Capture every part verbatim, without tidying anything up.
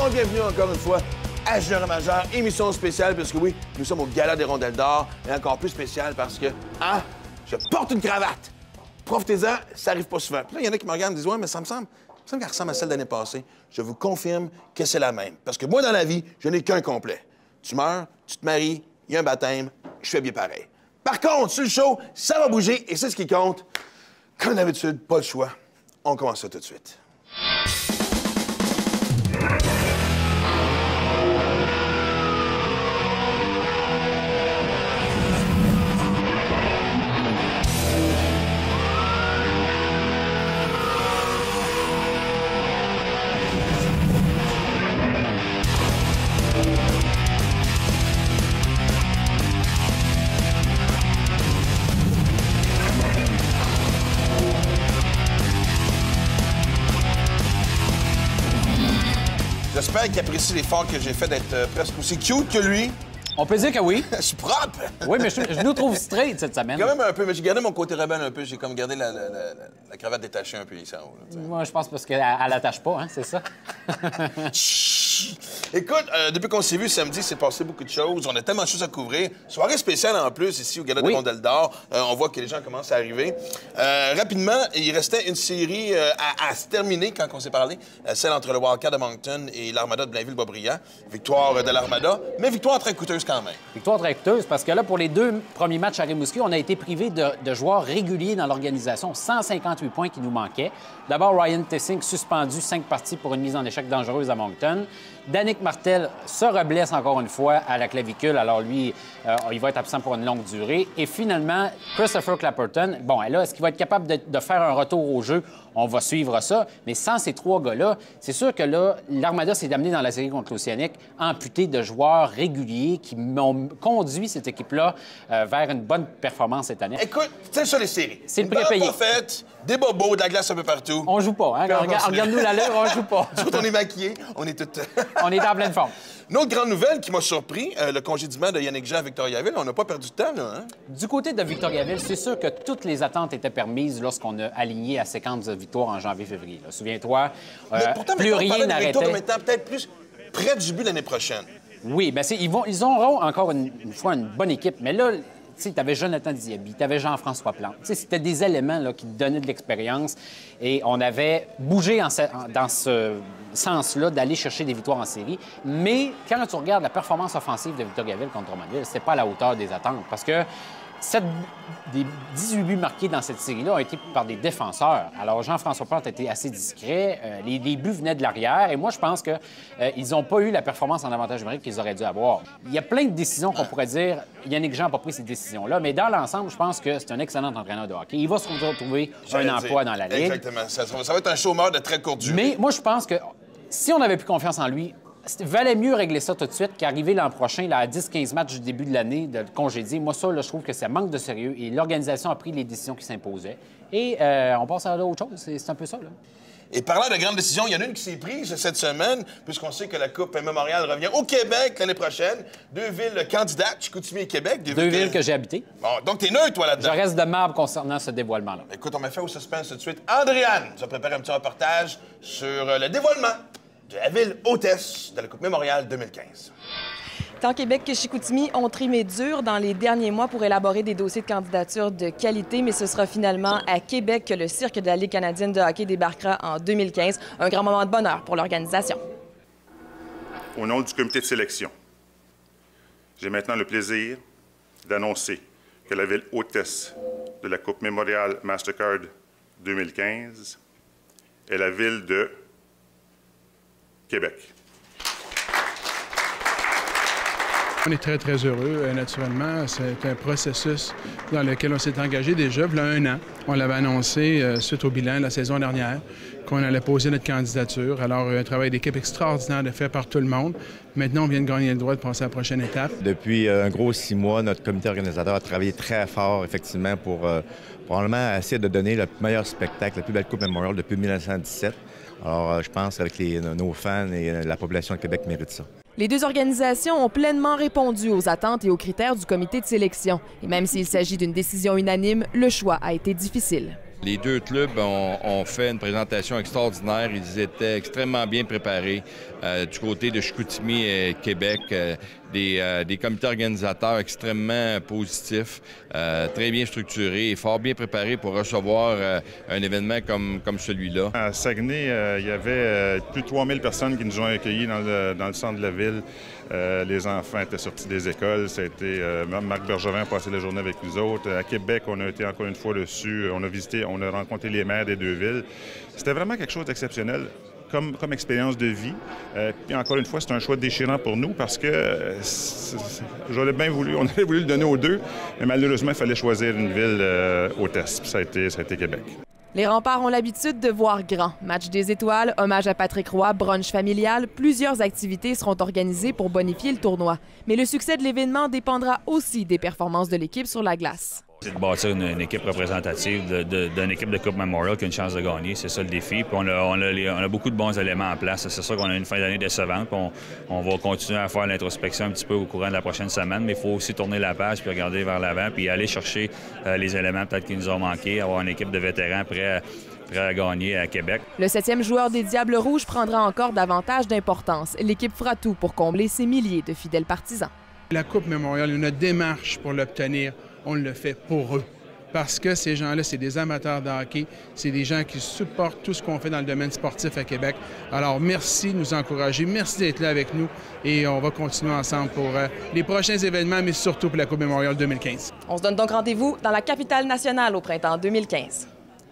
Bonjour, bienvenue encore une fois à Junior Majeur, émission spéciale, parce que oui, nous sommes au Gala des Rondelles d'Or, et encore plus spécial parce que, hein, je porte une cravate. Profitez-en, ça arrive pas souvent. Puis là, il y en a qui me regardent et disent « Ouais, mais ça me semble, ça me semble qu'elle ressemble à celle d'année passée. » Je vous confirme que c'est la même. Parce que moi, dans la vie, je n'ai qu'un complet. Tu meurs, tu te maries, il y a un baptême, je fais bien pareil. Par contre, sur le show, ça va bouger, et c'est ce qui compte. Comme d'habitude, pas le choix. On commence ça tout de suite. J'espère qu'il apprécie l'effort que j'ai fait d'être euh, presque aussi cute que lui. On peut dire que oui. Je suis propre! Oui, mais je, je nous trouve straight cette semaine. Quand même un peu, mais j'ai gardé mon côté rebelle un peu. J'ai comme gardé la, la, la, la cravate détachée un peu ici en haut. Là, moi, je pense parce qu'elle l'attache pas, hein, c'est ça? Écoute, euh, depuis qu'on s'est vu samedi, c'est passé beaucoup de choses. On a tellement de choses à couvrir. Soirée spéciale en plus ici au Gala des Oui. Rondelles d'Or. Euh, on voit que les gens commencent à arriver. Euh, rapidement, il restait une série euh, à, à se terminer quand on s'est parlé. Euh, celle entre le Wildcat de Moncton et l'Armada de Blainville-Boisbriand. Victoire euh, de l'Armada, mais victoire très coûteuse quand même. Victoire très coûteuse parce que là, pour les deux premiers matchs à Rimouski, on a été privé de, de joueurs réguliers dans l'organisation. cent cinquante-huit points qui nous manquaient. D'abord, Ryan Tessing suspendu cinq parties pour une mise en échec dangereuse à Moncton. Danick Martel se reblesse encore une fois à la clavicule. Alors lui, euh, il va être absent pour une longue durée. Et finalement, Christopher Clapperton, bon, là, est-ce qu'il va être capable de, de faire un retour au jeu? On va suivre ça. Mais sans ces trois gars-là, c'est sûr que là, l'Armada s'est amené dans la série contre l'Océanique amputé de joueurs réguliers qui m'ont conduit cette équipe-là euh, vers une bonne performance cette année. Écoute, c'est ça les séries. C'est le prix à payer. Pas fait, des bobos, de la glace un peu partout. On joue pas, hein? Regarde, regarde-nous l'allure, on joue pas. Nous autres, on est maquillés, on est toutes... On est en pleine forme. Une autre grande nouvelle qui m'a surpris, euh, le congédiement de Yannick Jean à Victoriaville. On n'a pas perdu de temps, là, hein? Du côté de Victoriaville, c'est sûr que toutes les attentes étaient permises lorsqu'on a aligné la séquence de victoires en janvier-février. Souviens-toi, euh, pourtant, plus rien n'arrêtait. Comme étant peut-être plus près du but l'année prochaine. Oui, bien, ils, vont, ils auront encore une, une fois une bonne équipe, mais là, tu avais Jonathan Diaby, tu avais Jean-François Plante. C'était des éléments là, qui te donnaient de l'expérience et on avait bougé en, en, dans ce sens-là d'aller chercher des victoires en série. Mais quand tu regardes la performance offensive de Victoriaville contre Drummondville, c'est pas à la hauteur des attentes parce que sept, des dix-huit buts marqués dans cette série-là ont été par des défenseurs. Alors, Jean-François Plante a été assez discret. Euh, les, les buts venaient de l'arrière. Et moi, je pense qu'ils euh, n'ont pas eu la performance en avantage numérique qu'ils auraient dû avoir. Il y a plein de décisions qu'on pourrait dire. Yannick Jean n'a pas pris ces décisions-là. Mais dans l'ensemble, je pense que c'est un excellent entraîneur de hockey. Il va se retrouver un emploi dans la Ligue. Exactement. Ça, ça va être un chômeur de très courte durée. Mais moi, je pense que si on avait plus confiance en lui, il valait mieux régler ça tout de suite qu'arriver l'an prochain, là, à dix quinze matchs du début de l'année, de le congédier. Moi, ça, là, je trouve que ça manque de sérieux et l'organisation a pris les décisions qui s'imposaient. Et euh, on passe à autre chose. C'est un peu ça, là. Et parlant de grandes décisions, il y en a une qui s'est prise cette semaine, puisqu'on sait que la Coupe Mémorial revient au Québec l'année prochaine. Deux villes candidates, Chicoutimi et Québec. Deux, deux villes que, que j'ai habitées. Bon, donc t'es neutre, toi, là-dedans. Je reste de marbre concernant ce dévoilement-là. Écoute, on m'a fait au suspense tout de suite. Andréane nous a préparé un petit reportage sur le dévoilement de la ville hôtesse de la Coupe Mémorial deux mille quinze. Tant Québec que Chicoutimi ont trimé dur dans les derniers mois pour élaborer des dossiers de candidature de qualité, mais ce sera finalement à Québec que le cirque de la Ligue canadienne de hockey débarquera en deux mille quinze. Un grand moment de bonheur pour l'organisation. Au nom du comité de sélection, j'ai maintenant le plaisir d'annoncer que la ville hôtesse de la Coupe Mémorial Mastercard deux mille quinze est la ville de Québec. On est très, très heureux. Euh, naturellement, c'est un processus dans lequel on s'est engagé déjà, il y a un an. On l'avait annoncé euh, suite au bilan de la saison dernière qu'on allait poser notre candidature. Alors, un travail d'équipe extraordinaire de fait par tout le monde. Maintenant, on vient de gagner le droit de passer à la prochaine étape. Depuis euh, un gros six mois, notre comité organisateur a travaillé très fort, effectivement, pour euh, probablement essayer de donner le meilleur spectacle, la plus belle Coupe Memorial depuis mille neuf cent dix-sept. Alors, euh, je pense avec les, nos fans et euh, la population de Québec mérite ça. Les deux organisations ont pleinement répondu aux attentes et aux critères du comité de sélection. Et même s'il s'agit d'une décision unanime, le choix a été difficile. Les deux clubs ont, ont fait une présentation extraordinaire. Ils étaient extrêmement bien préparés euh, du côté de Chicoutimi et Québec. Euh, des, euh, des comités organisateurs extrêmement positifs, euh, très bien structurés et fort bien préparés pour recevoir euh, un événement comme, comme celui-là. À Saguenay, euh, il y avait euh, plus de trois mille personnes qui nous ont accueillis dans le, dans le centre de la ville. Euh, les enfants étaient sortis des écoles. Ça a été, euh, Marc Bergevin a passé la journée avec nous autres. À Québec, on a été encore une fois dessus. On a visité, on a rencontré les maires des deux villes. C'était vraiment quelque chose d'exceptionnel comme, comme expérience de vie. Euh, puis encore une fois, c'est un choix déchirant pour nous parce que euh, j'aurais bien voulu, on aurait voulu le donner aux deux, mais malheureusement, il fallait choisir une ville euh, hôtesse. Puis ça a été, ça a été Québec. Les Remparts ont l'habitude de voir grand. Match des étoiles, hommage à Patrick Roy, brunch familial, plusieurs activités seront organisées pour bonifier le tournoi. Mais le succès de l'événement dépendra aussi des performances de l'équipe sur la glace. C'est de bâtir une, une équipe représentative d'une équipe de Coupe Memorial qui a une chance de gagner. C'est ça le défi. Puis on a, on a, les, on a beaucoup de bons éléments en place. C'est sûr qu'on a une fin d'année décevante. Puis on, on va continuer à faire l'introspection un petit peu au courant de la prochaine semaine. Mais il faut aussi tourner la page puis regarder vers l'avant puis aller chercher euh, les éléments peut-être qui nous ont manqué, avoir une équipe de vétérans prêts à, prêts à gagner à Québec. Le septième joueur des Diables Rouges prendra encore davantage d'importance. L'équipe fera tout pour combler ses milliers de fidèles partisans. La Coupe Memorial, une démarche pour l'obtenir, on le fait pour eux. Parce que ces gens-là, c'est des amateurs de hockey, c'est des gens qui supportent tout ce qu'on fait dans le domaine sportif à Québec. Alors, merci de nous encourager, merci d'être là avec nous et on va continuer ensemble pour euh, les prochains événements, mais surtout pour la Coupe Memorial deux mille quinze. On se donne donc rendez-vous dans la capitale nationale au printemps deux mille quinze.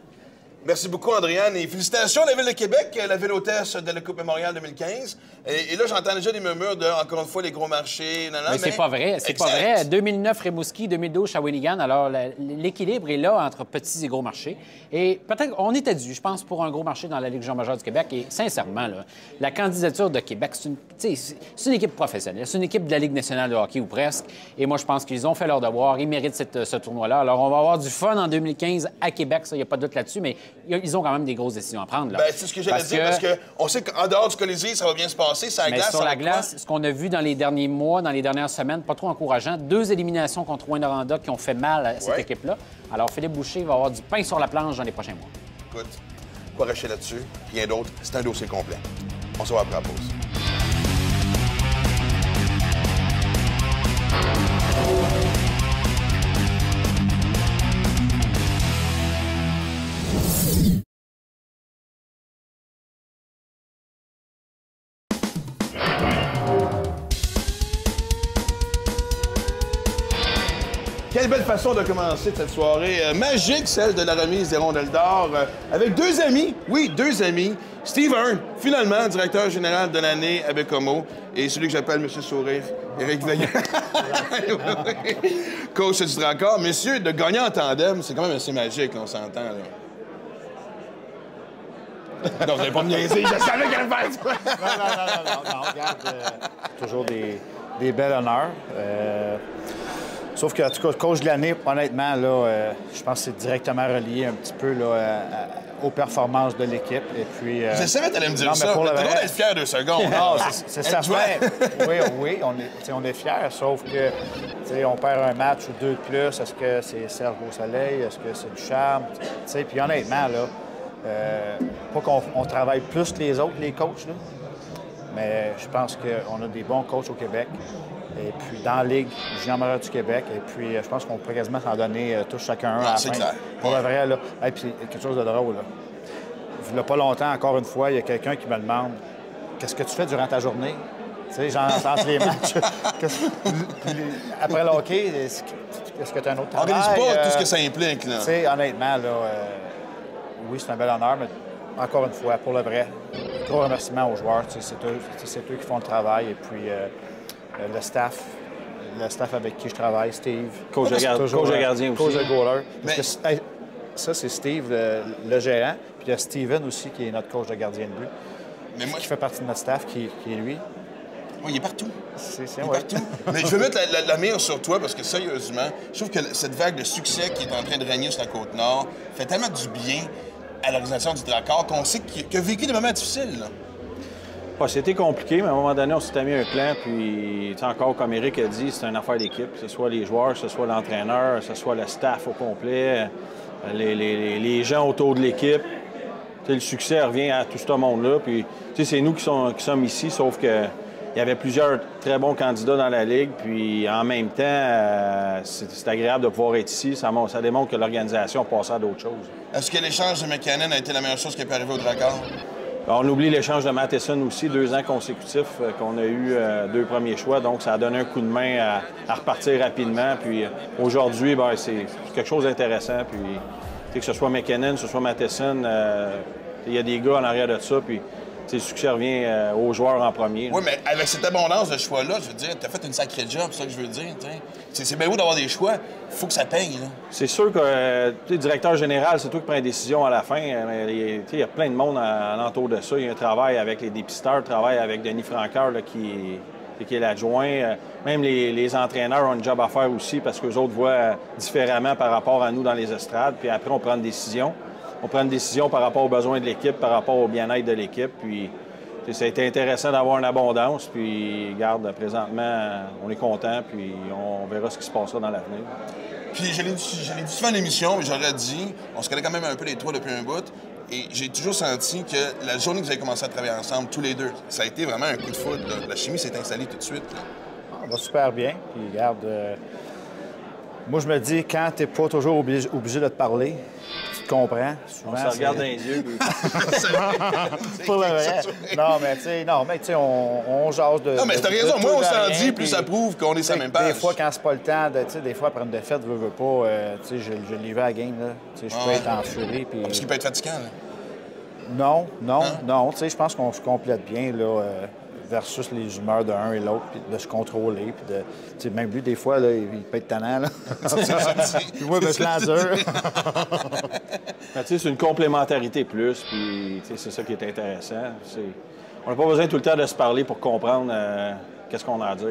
Merci beaucoup, Andréane, et félicitations à la Ville de Québec, la ville hôtesse de la Coupe Memorial deux mille quinze. Et, et là, j'entends déjà des murmures de, encore une fois, les gros marchés. Non, non, mais, mais c'est pas vrai, c'est pas vrai. deux mille neuf, Rimouski, deux mille douze, Shawinigan. Alors, l'équilibre est là entre petits et gros marchés. Et peut-être, on était dû, je pense, pour un gros marché dans la Ligue majeure du Québec. Et sincèrement, là, la candidature de Québec, c'est une, une équipe professionnelle. C'est une équipe de la Ligue nationale de hockey, ou presque. Et moi, je pense qu'ils ont fait leur devoir. Ils méritent cette, ce tournoi-là. Alors, on va avoir du fun en deux mille quinze à Québec, ça, il n'y a pas de doute là-dessus, mais ils ont quand même des grosses décisions à prendre. Bien, c'est ce que j'allais dire, parce qu'on sait qu'en dehors du Colisée, ça va bien se passer. Ça mais glace, sur la glace, ce qu'on a vu dans les derniers mois, dans les dernières semaines, pas trop encourageant. Deux éliminations contre Rouyn-Noranda qui ont fait mal à cette ouais. équipe-là. Alors, Philippe Boucher va avoir du pain sur la planche dans les prochains mois. Écoute, quoi racheter là-dessus? Rien d'autre. C'est un dossier complet. On se voit après la pause. Quelle belle façon de commencer cette soirée euh, magique, celle de la remise des rondelles d'or, euh, avec deux amis, oui, deux amis. Steve Hearn, finalement, directeur général de l'année à Bécomo, et celui que j'appelle M. Sourire, Éric Veillant. Coach du Dracard. Messieurs, de gagner en tandem, c'est quand même assez magique, on s'entend, là. Non, vous n'avez pas me niaiser, je savais qu'elle allait faire ça! non, non, non, non, non, non, regarde, euh, toujours des, des bels honneurs. Euh... Sauf que, en tout cas, coach de l'année, honnêtement, là, euh, je pense que c'est directement relié un petit peu là, à, à, aux performances de l'équipe. Et puis. Euh... Je savais que t'allais me dire non, ça. Pour T'as le le droit d'être fier deux secondes. Non, c'est certain. Oui, oui, on est, on est fiers, sauf que, on perd un match ou deux de plus. Est-ce que c'est Serge Beausoleil? Est-ce que c'est du charme? Puis honnêtement, là, euh, pas qu'on travaille plus que les autres, les coachs, là, mais je pense qu'on a des bons coachs au Québec. Et puis, dans la Ligue junior majeure du Québec. Et puis, je pense qu'on pourrait quasiment s'en donner euh, tous chacun un à la fin. Clair. Pour le vrai, là. Et puis, quelque chose de drôle, là. Il n'y a pas longtemps, encore une fois, il y a quelqu'un qui me demande « Qu'est-ce que tu fais durant ta journée? » Tu sais, genre, entre les matchs. Après le hockey, est-ce que tu as un autre travail? Organise pas euh, tout ce que ça implique, là. Tu sais, honnêtement, là, euh, oui, c'est un bel honneur, mais encore une fois, pour le vrai, gros remerciement aux joueurs. C'est eux, eux qui font le travail. Et puis, euh, le staff, le staff avec qui je travaille, Steve. Coach de, gar toujours, coach de gardien aussi. Coach de goaler. Mais... Parce que, hey, ça, c'est Steve, le, le gérant. Puis il y a Steven aussi, qui est notre coach de gardien de but. Mais moi... Qui fait partie de notre staff, qui, qui est lui. Oui, il est partout. C'est il est ouais. partout. Mais je veux mettre la, la, la mire sur toi parce que, sérieusement, je trouve que cette vague de succès qui est en train de régner sur la Côte-Nord fait tellement du bien à l'organisation du Dracard qu'on sait qu'il a vécu des moments difficiles, là. Ouais, c'était compliqué, mais à un moment donné, on s'était mis un plan, puis encore, comme Éric a dit, c'est une affaire d'équipe, que ce soit les joueurs, que ce soit l'entraîneur, que ce soit le staff au complet. les, les, les gens autour de l'équipe. Le succès revient à tout ce monde-là. Puis, c'est nous qui, sont, qui sommes ici, sauf que il y avait plusieurs très bons candidats dans la Ligue. Puis, en même temps, euh, c'est agréable de pouvoir être ici. Ça, ça démontre que l'organisation passe à d'autres choses. Est-ce que l'échange de McKinnon a été la meilleure chose qui peut arriver au Dracard? On oublie l'échange de Matheson aussi, deux ans consécutifs euh, qu'on a eu euh, deux premiers choix. Donc, ça a donné un coup de main à, à repartir rapidement. Puis, euh, aujourd'hui, ben, c'est quelque chose d'intéressant. Puis, que ce soit McKinnon, que ce soit Matheson, euh, il y a des gars en arrière de ça. Puis, le succès revient euh, aux joueurs en premier. Oui, mais avec cette abondance de choix-là, je veux dire, tu as fait une sacrée job, c'est ça que je veux dire. C'est bien beau d'avoir des choix, il faut que ça paye. C'est sûr que euh, le directeur général, c'est toi qui prends les décisions à la fin. Il y a plein de monde alentour de ça. Il y a un travail avec les dépisteurs, un travail avec Denis Francoeur là, qui, qui est l'adjoint. Même les, les entraîneurs ont un job à faire aussi parce qu'eux autres voient différemment par rapport à nous dans les estrades. Puis après, on prend une décision. On prend une décision par rapport aux besoins de l'équipe, par rapport au bien-être de l'équipe. Puis, ça a été intéressant d'avoir une abondance. Puis, regarde, présentement, on est content. Puis, on verra ce qui se passera dans l'avenir. Puis, je l'ai dit souvent à l'émission, mais j'aurais dit, on se connaît quand même un peu les trois depuis un bout. Et j'ai toujours senti que la journée que vous avez commencé à travailler ensemble, tous les deux, ça a été vraiment un coup de foudre. Là. La chimie s'est installée tout de suite. Là. On va super bien. Puis, regarde, euh... moi, je me dis, quand t'es pas toujours obligé, obligé de te parler, tu te comprends. Souvent, on se regarde dans les yeux. Pour le vrai. Non, mais tu sais, non, mais tu sais, on, on jase de. Non, mais t'as raison. Moins on s'en dit, plus ça prouve qu'on est sur la même page. Des fois, quand c'est pas le temps, tu sais, des fois, après une défaite, veux, veux pas, euh, tu sais, je, je l'ai vu à la game, là. Tu sais, je peux ah, être en furie. Puis... Parce qu'il peut être fatigant, là. Non, non, hein? non. Tu sais, je pense qu'on se complète bien, là. Euh... versus les humeurs de l'un et l'autre, puis de se contrôler, puis de... Tu sais, même lui, des fois, là, il peut être tannant, là. Puis moi, je me sens dur. C'est une complémentarité plus, puis c'est ça qui est intéressant. Est... On n'a pas besoin tout le temps de se parler pour comprendre euh, qu'est-ce qu'on a à dire.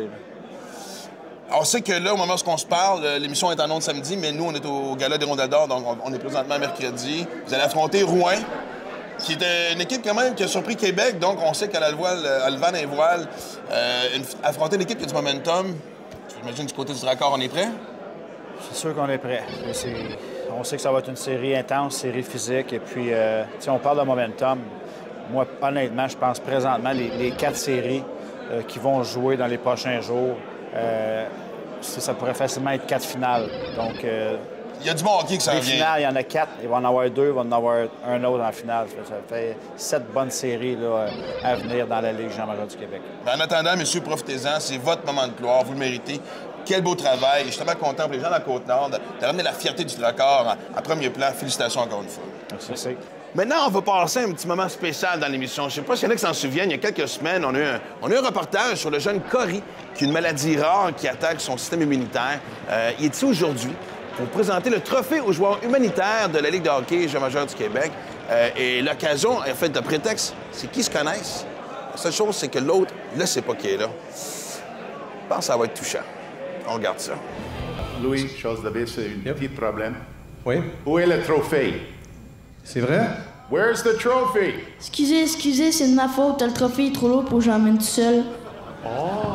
Là. On sait que là, au moment où on se parle, l'émission est en ondes samedi, mais nous, on est au Gala des Rondelles d'Or, donc on est présentement mercredi. Vous allez affronter Rouen, qui est une équipe quand même qui a surpris Québec, donc on sait qu'à la voile, à le vent et voile, euh, une, affronter une équipe qui a du momentum, j'imagine du côté du Dracard, on est prêt? C'est sûr qu'on est prêt. On sait que ça va être une série intense, série physique, et puis, euh, si on parle de momentum, moi, honnêtement, je pense présentement les, les quatre séries euh, qui vont jouer dans les prochains jours, euh, ça pourrait facilement être quatre finales. Donc, euh, il y a du bon hockey qui s'en vient. Les finales, il y en a quatre. Il va en avoir deux, il va en avoir un autre en finale. Ça fait sept bonnes séries là, à venir dans la Ligue Jean-Major du Québec. En attendant, messieurs, profitez-en. C'est votre moment de gloire. Vous le méritez. Quel beau travail. Je suis tellement content pour les gens de la Côte-Nord de, de ramener la fierté du Dracard à, à premier plan. Félicitations encore une fois. Merci. Maintenant, on va passer un petit moment spécial dans l'émission. Je ne sais pas s'il y en a qui s'en souviennent. Il y a quelques semaines, on a, eu un, on a eu un reportage sur le jeune Cory, qui a une maladie rare qui attaque son système immunitaire. Euh, il est ici aujourd'hui pour présenter le trophée aux joueurs humanitaires de la Ligue de hockey Jean-Major du Québec. Euh, et l'occasion, en fait, de prétexte, c'est qu'ils se connaissent. La seule chose, c'est que l'autre ne sait pas qui est là. Je pense que ça va être touchant. On regarde ça. Louis, chose de bête, c'est un yep. petit problème. Oui? Où est le trophée? C'est vrai? Where's the trophy? Excusez, excusez, c'est de ma faute. Le trophée est trop lourd pour que j'emmène tout seul. Oh!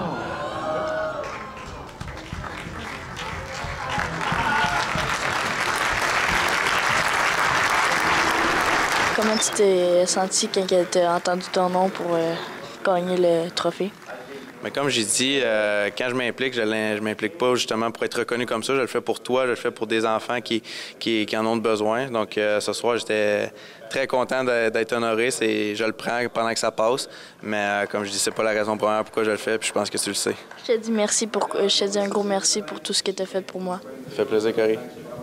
Comment tu t'es senti quand tu as entendu ton nom pour euh, gagner le trophée? Mais comme j'ai dit, euh, quand je m'implique, je ne m'implique pas justement pour être reconnu comme ça. Je le fais pour toi, je le fais pour des enfants qui, qui, qui en ont besoin. Donc euh, ce soir, j'étais très content d'être honoré. Je le prends pendant que ça passe. Mais euh, comme je dis, c'est pas la raison première pourquoi je le fais, puis je pense que tu le sais. Je te dis merci pour, je te dis un gros merci pour tout ce que tu as fait pour moi. Ça fait plaisir, Cory.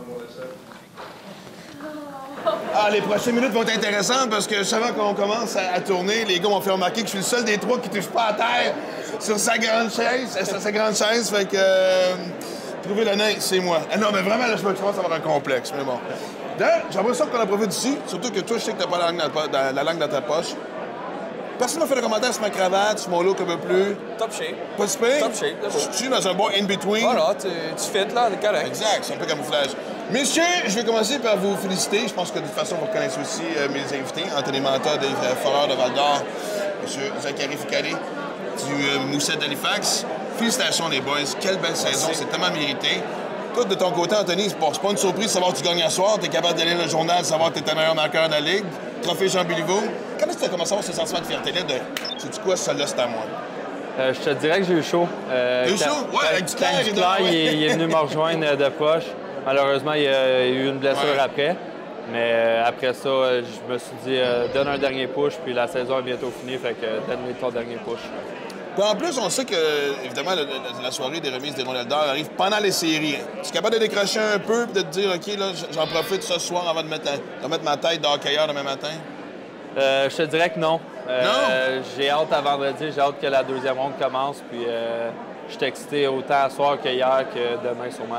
Ah, les prochaines minutes vont être intéressantes parce que juste avant qu'on commence à, à tourner, les gars m'ont fait remarquer que je suis le seul des trois qui touche pas à terre sur sa grande chaise. Sur sa grande chaise, fait que... Euh, trouver le nain, c'est moi. Ah non, mais vraiment, là, je commence à avoir un complexe, mais bon. D'ailleurs, j'aimerais ça qu'on en profite d'ici, surtout que toi, je sais que t'as pas la langue dans, dans, la langue dans ta poche. Personne m'a fait de commentaire sur ma cravate, sur mon look un peu plus. Top shape. Pas de pire? Top shape, d'abord. Je suis dans un bon in-between. Voilà, tu, tu fais là, c'est correct. Exact, c'est un peu camouflage. Messieurs, je vais commencer par vous féliciter. Je pense que de toute façon, vous reconnaissez aussi euh, mes invités. Anthony Manta des euh, Foreurs de Val-d'Or, M. Zachary Ficalé du euh, Mousset d'Halifax. Félicitations les boys, quelle belle saison, c'est tellement mérité. Toi, de ton côté, Anthony, c'est pas, pas une surprise de savoir que tu gagnes à soir. Tu es capable d'aller le journal, de savoir que tu es le meilleur marqueur de la Ligue. Trophée Jean Béliveau. Quand est-ce que tu as commencé à avoir ce sentiment de fierté-là de « sais-tu quoi, celle-là, c'est à moi ». Euh, je te dirais que j'ai eu chaud. Euh, T'as eu chaud? Ouais, avec du clair, quand Duclair, il, est- il est venu me rejoindre de proche. Malheureusement, il a, il a eu une blessure Ouais. après. Mais euh, après ça, euh, je me suis dit, euh, donne un dernier push, puis la saison est bientôt finie, fait que euh, donne-lui ton dernier push. Puis en plus, on sait que, évidemment, le- le- la soirée des remises des rondelles d'or arrive pendant les séries. Tu es capable de décrocher un peu et de te dire, OK, là, j'en profite ce soir avant de mettre, de mettre ma tête d'hockeyeur demain matin? Euh, je te dirais que non. Euh, j'ai hâte à vendredi, j'ai hâte que la deuxième ronde commence, puis euh, je suis excité autant à soir que hier que demain sûrement.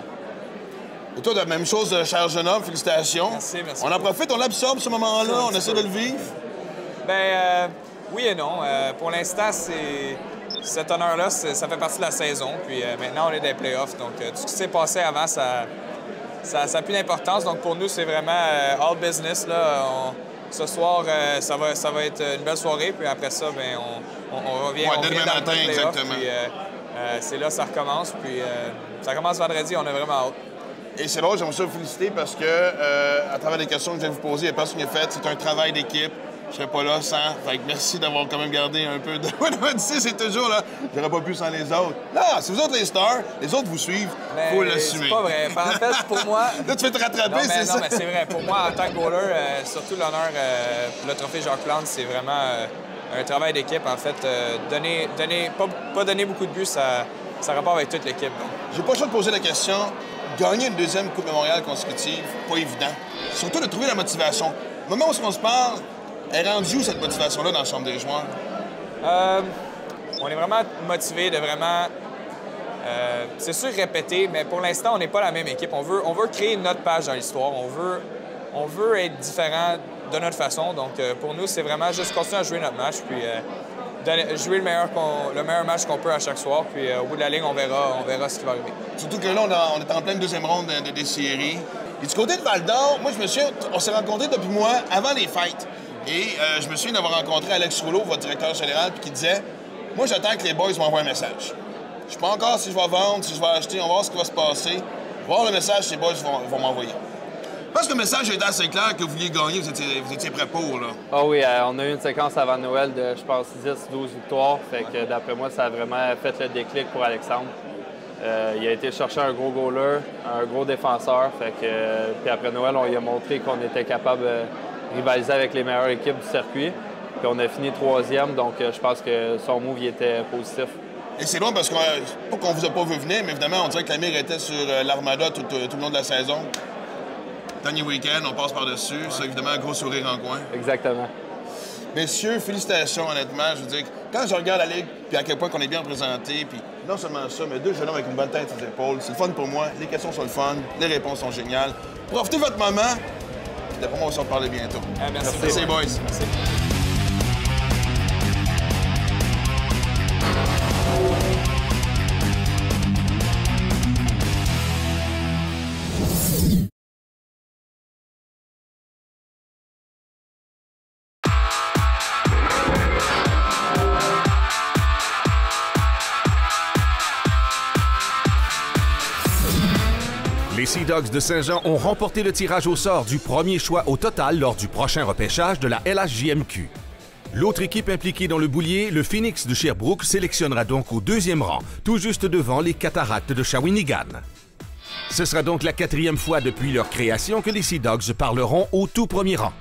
Et toi, de la même chose, cher jeune homme, félicitations. Merci, merci. On en profite, on l'absorbe ce moment-là, on essaie de le vivre. Ben euh, oui et non. Euh, pour l'instant, c'est cet honneur-là, c'est- ça fait partie de la saison. Puis euh, maintenant, on est dans les playoffs. Donc, euh, tout ce qui s'est passé avant, ça ça ça a plus d'importance. Donc, pour nous, c'est vraiment euh, all business. Là. On- ce soir, euh, ça, va, ça va être une belle soirée. Puis après ça, ben, on, on, on revient, Ouais, on dès revient demain dans matin, le playoff. exactement. Puis euh, euh, c'est là que ça recommence. Puis euh, ça commence vendredi. On a vraiment hâte. Et c'est drôle, j'aimerais ça vous féliciter parce que, euh, à travers les questions que je viens de vous poser, il n'y a pas ce qui est fait. C'est un travail d'équipe. Je serais pas là sans. Fait que merci d'avoir quand même gardé un peu de. Odyssey, c'est toujours là. J'aurais pas pu sans les autres. Non, c'est vous autres les stars. Les autres vous suivent. Mais Faut l'assumer. C'est pas vrai. En fait, pour moi. Là, tu fais te rattraper, non, mais, c'est non, ça? mais c'est vrai. Pour moi, en tant que goaler, euh, surtout l'honneur, euh, le trophée Jacques Plante, c'est vraiment euh, un travail d'équipe. En fait, euh, donner, donner, pas, pas donner beaucoup de buts, ça, ça rapporte avec toute l'équipe. donc. J'ai pas le choix de poser la question. Gagner une deuxième Coupe Mémorial consécutive, pas évident. Surtout de trouver la motivation. Au moment où on se parle, elle est rendue où cette motivation-là dans la chambre des joueurs? Euh, on est vraiment motivé de vraiment, euh, c'est sûr, répéter, mais pour l'instant, on n'est pas la même équipe. On veut, on veut créer notre page dans l'histoire. On veut, on veut être différent de notre façon. Donc, euh, pour nous, c'est vraiment juste continuer à jouer notre match, puis euh, donner- jouer le meilleur, qu'on- le meilleur match qu'on peut à chaque soir. Puis euh, au bout de la ligne, on verra, on verra ce qui va arriver. Surtout que là, on, a- on est en pleine deuxième ronde de- de- des séries. Et du côté de Val-d'Or, moi, je me souviens, on s'est rencontrés depuis moi avant les fêtes. Et euh, je me souviens d'avoir rencontré Alex Rouleau, votre directeur général, puis qui disait « Moi, j'attends que les boys m'envoient un message. Je sais pas encore si je vais vendre, si je vais acheter, on va voir ce qui va se passer. Voir le message que les boys vont, vont m'envoyer. » Je pense que le message était assez clair que vous vouliez gagner, vous étiez, vous étiez prêt pour, là. Ah oui, euh, on a eu une séquence avant Noël de, je pense, dix douze victoires. Fait que d'après moi, ça a vraiment fait le déclic pour Alexandre. Euh, il a été chercher un gros goaler, un gros défenseur. Fait que, euh, puis après Noël, on lui a montré qu'on était capable de rivaliser avec les meilleures équipes du circuit. Puis on a fini troisième, donc euh, je pense que son move il était positif. Et c'est long parce qu'on pas qu'on vous a pas vu venir, mais évidemment, on dirait que la mire était sur euh, l'Armada tout, tout- tout le long de la saison. Dernier week-end, on passe par-dessus. C'est évidemment un gros sourire en coin. Exactement. Messieurs, félicitations, honnêtement. Je veux dire, quand je regarde la Ligue, puis à quel point on est bien représenté, puis non seulement ça, mais deux jeunes hommes avec une bonne tête sur les épaules, c'est le fun pour moi. Les questions sont le fun, les réponses sont géniales. Profitez de votre moment. Puis d'après moi, on va s'en reparler bientôt. Ah, merci. Merci, boys. Merci. Les Sea Dogs de Saint-Jean ont remporté le tirage au sort du premier choix au total lors du prochain repêchage de la L H J M Q. L'autre équipe impliquée dans le boulier, le Phoenix de Sherbrooke, sélectionnera donc au deuxième rang, tout juste devant les Cataractes de Shawinigan. Ce sera donc la quatrième fois depuis leur création que les Sea Dogs parleront au tout premier rang.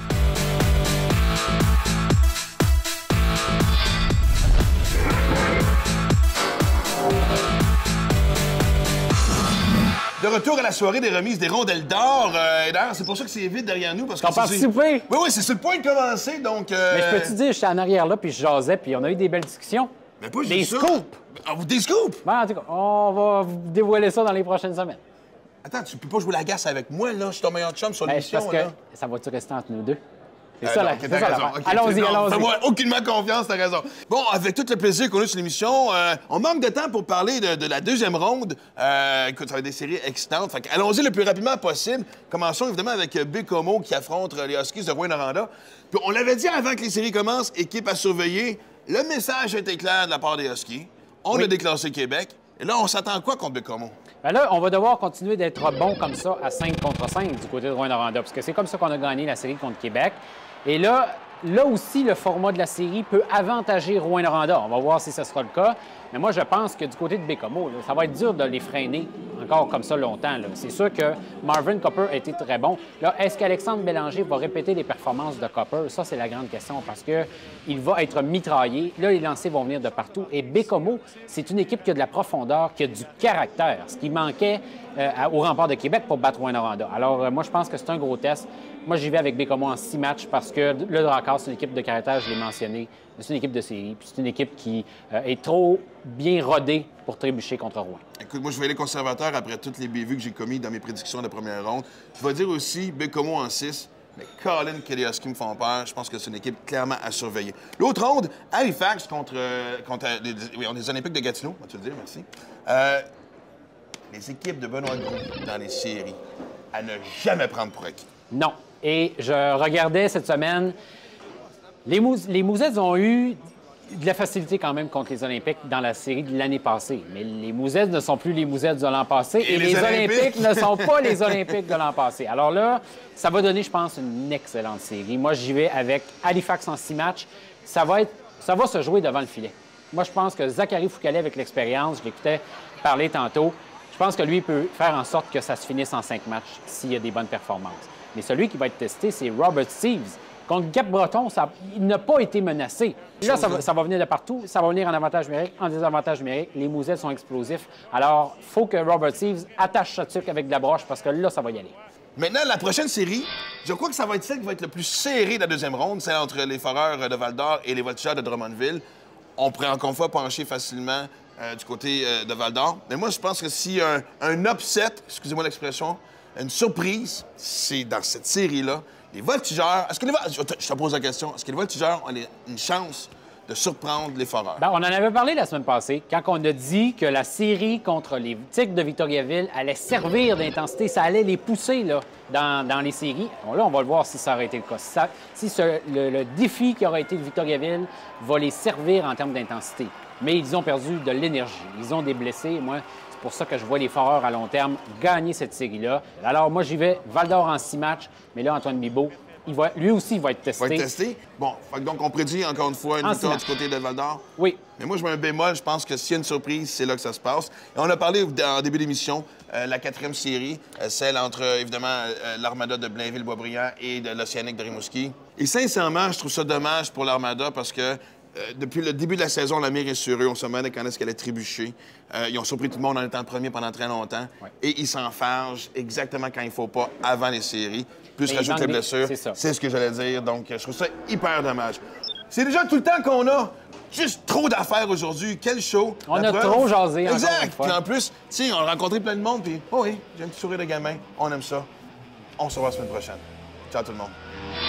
De retour à la soirée des remises des rondelles d'or. Euh, et d'ailleurs, c'est pour ça que c'est vite derrière nous. Parce que T'as c'est- participé? Oui, oui, c'est sur le point de commencer, donc... euh, Mais je peux te dire, j'étais en arrière là, puis je jasais, puis on a eu des belles discussions. Mais pas Des juste ça. scoops! Ah, vous des scoops? Ben, en tout cas, on va vous dévoiler ça dans les prochaines semaines. Attends, tu peux pas jouer la gasse avec moi, là. Je suis ton meilleur chum sur Ben, l'émission, parce que là. ça va-tu rester entre nous deux? C'est Euh, ça, non, la, ok, c'est t'as ça raison. l'affaire. Ok, Allons-y, c'est- non, allons-y. Fais-moi aucunement confiance, t'as raison. Bon, avec tout le plaisir qu'on a sur l'émission, euh, on manque de temps pour parler de, de la deuxième ronde. Euh, écoute, ça va être des séries excitantes. Fait que allons-y le plus rapidement possible. Commençons évidemment avec euh, Bécomo qui affronte euh, les Huskies de Rouyn-Noranda. Puis on l'avait dit avant que les séries commencent, équipe à surveiller. Le message a été clair de la part des Huskies. On Oui. a déclassé Québec. Et là, on s'attend à quoi contre Bécomo? Bien là, on va devoir continuer d'être bon comme ça à cinq contre cinq du côté de Rouyn-Noranda, parce que c'est comme ça qu'on a gagné la série contre Québec. Et là, là aussi, le format de la série peut avantager Rouyn-Noranda. On va voir si ce sera le cas. Mais moi, je pense que du côté de Bécomo, là, ça va être dur de les freiner encore comme ça longtemps. C'est sûr que Marvin Copper a été très bon. Là, est-ce qu'Alexandre Bélanger va répéter les performances de Copper? Ça, c'est la grande question parce qu'il va être mitraillé. Là, les lancers vont venir de partout. Et Bécomo, c'est une équipe qui a de la profondeur, qui a du caractère, ce qui manquait euh, au Rempart de Québec pour battre Rouyn-Noranda. Alors, euh, moi, je pense que c'est un gros test. Moi, j'y vais avec Bécomo en six matchs parce que le Drakkar, c'est une équipe de caractère, je l'ai mentionné. C'est une équipe de série, puis c'est une équipe qui euh, est trop bien rodée pour trébucher contre Rouen. Écoute, moi, je vais aller conservateur après toutes les bévues que j'ai commis dans mes prédictions de la première ronde. Je vais dire aussi Bécomo en six, mais Colin Kelly-Husky me font peur. Je pense que c'est une équipe clairement à surveiller. L'autre ronde, Halifax contre, euh, contre les, oui, les Olympiques de Gatineau, vas-tu le dire, merci. Euh, les équipes de Benoît Gros dans les séries, à ne jamais prendre pour acquis. Non. Et je regardais cette semaine, les, Mous les Mousettes ont eu de la facilité quand même contre les Olympiques dans la série de l'année passée. Mais les Mousettes ne sont plus les Mousettes de l'an passé et, et les, les Olympiques? Olympiques ne sont pas les Olympiques de l'an passé. Alors là, ça va donner, je pense, une excellente série. Moi, j'y vais avec Halifax en six matchs. Ça va, être, ça va se jouer devant le filet. Moi, je pense que Zachary Foucault, avec l'expérience, je l'écoutais parler tantôt, je pense que lui peut faire en sorte que ça se finisse en cinq matchs s'il y a des bonnes performances. Mais celui qui va être testé, c'est Robert Steeves. Contre Cap-Breton, ça, il n'a pas été menacé. Là, ça va, ça va venir de partout. Ça va venir en avantage numérique, en désavantage numérique. Les Mousettes sont explosifs. Alors, il faut que Robert Steeves attache sa tuque avec de la broche parce que là, ça va y aller. Maintenant, la prochaine série, je crois que ça va être celle qui va être le plus serrée de la deuxième ronde, celle entre les Foreurs de Val-d'Or et les Voltigeurs de Drummondville. On pourrait encore une fois pencher facilement euh, du côté euh, de Val-d'Or. Mais moi, je pense que s'il y a un, un upset, excusez-moi l'expression, une surprise, c'est dans cette série-là. Les Voltigeurs, est-ce que les je te pose la question, est-ce que les Voltigeurs ont une chance de surprendre les Foreurs? Bien, on en avait parlé la semaine passée, quand on a dit que la série contre les Tigres de Victoriaville allait servir d'intensité, ça allait les pousser là, dans, dans les séries. Bon, là, on va le voir si ça aurait été le cas. Si, ça, si ce, le, le défi qui aurait été de Victoriaville va les servir en termes d'intensité. Mais ils ont perdu de l'énergie. Ils ont des blessés. Moi, c'est pour ça que je vois les Foreurs à long terme gagner cette série-là. Alors, moi, j'y vais Val-d'Or en six matchs. Mais là, Antoine Bibeau, il va, lui aussi, il va être testé. Il va être testé? Bon, donc on prédit encore une fois une victoire du côté de Val-d'Or? Oui. Mais moi, je mets un bémol. Je pense que s'il y a une surprise, c'est là que ça se passe. Et on a parlé en début d'émission, euh, la quatrième série, euh, celle entre, évidemment, euh, l'Armada de Blainville-Boisbriand et de l'Océanique de Rimouski. Et sincèrement, je trouve ça dommage pour l'Armada parce que Euh, depuis le début de la saison, la mire est sur eux. On se demandait quand est-ce qu'elle allait trébucher. Euh, ils ont surpris tout le monde en étant premier pendant très longtemps. Ouais. Et ils s'enfargent exactement quand il ne faut pas, avant les séries. Plus rajoute les blessures. C'est ce que j'allais dire. Donc, je trouve ça hyper dommage. C'est déjà tout le temps qu'on a. Juste trop d'affaires aujourd'hui. Quel show. On a trop jasé. Exact. Puis en plus, tu sais, on a rencontré plein de monde. Puis, oh oui, j'ai un petit sourire de gamin. On aime ça. On se revoit la semaine prochaine. Ciao tout le monde.